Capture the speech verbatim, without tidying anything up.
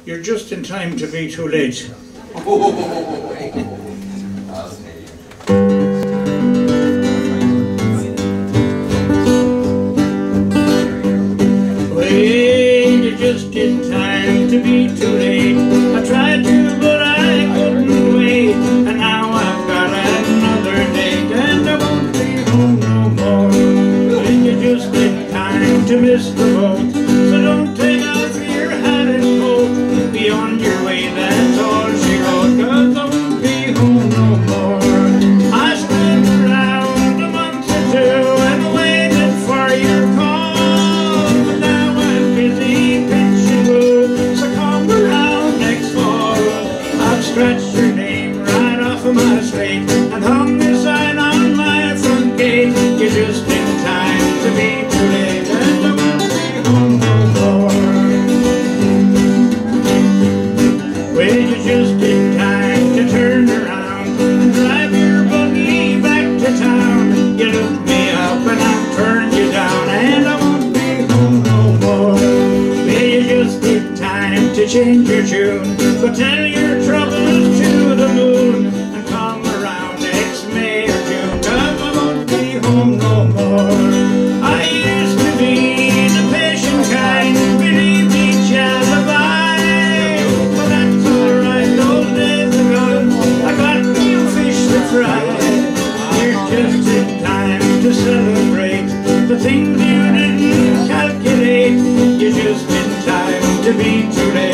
You're just in time to be too late. Wait, you're just in time to be too late. I tried to, but I couldn't wait. And now I've got another date, and I won't be home no more. Wait, you're just in time to miss the boat. So don't take off your hat and coat. Be on your way, that's all she wrote. 'Cause I won't be home no more. I spent around a month or two and waited for your call. But now I'm busy pitching wood, so come around next fall. I've scratched your name right off of my slate and hung the sign on my front gate. You're just in time to be too late, and I won't be home no more. Well, you're just in time to turn around and drive your buggy back to town. You look me up and I'll turn you down, and I won't be home no more. Well, you're just in time to change your tune, but tell your troubles to the moon and come around next May or June, 'cause I won't be home no more. I used to be the patient kind, believe each alibi, but that's alright, those days are gone. I got new fish to fry. You're just in time to celebrate the things you didn't calculate. You're just in time to be too late.